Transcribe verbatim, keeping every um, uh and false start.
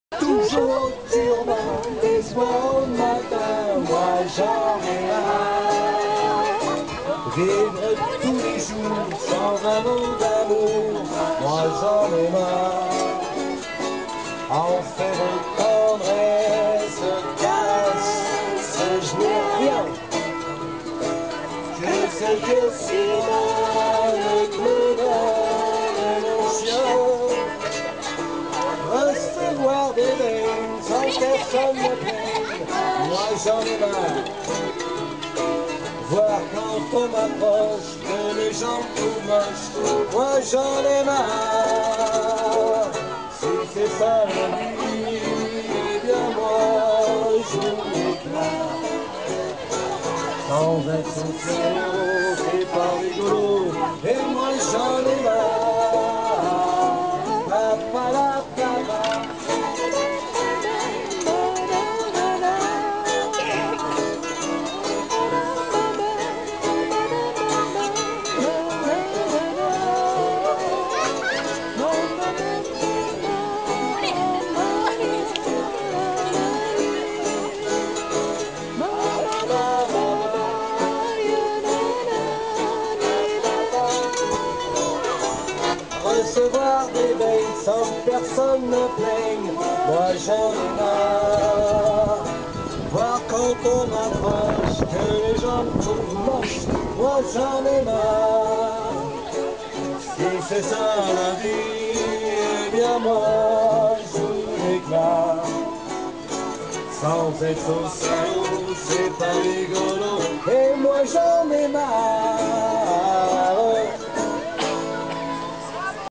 Toujours durement, des soirs au matin, moi j'en ai marre. Vivre tous les jours sans un mot d'amour, moi j'en ai marre. En faire de tendresse, caresse, je n'ai rien que ce que si mal me donne mon chien. Recevoir des bains sans personne ne plaît, moi j'en ai marre. Voir quand on m'approche que les gens trouvent moche, moi j'en ai marre. Si c'est ça la vie, eh bien moi je m'éclate. Sans être social, c'est pas rigolo, et moi j'en ai marre. Pa, la, pa, pa. Recevoir des bains sans que personne ne plaigne, moi j'en ai marre. Voir quand on m'approche que les gens me trouvent moche, moi j'en ai marre. Si c'est ça la vie, eh bien moi je m'éclate. Sans être social, c'est pas rigolo, et moi j'en ai marre.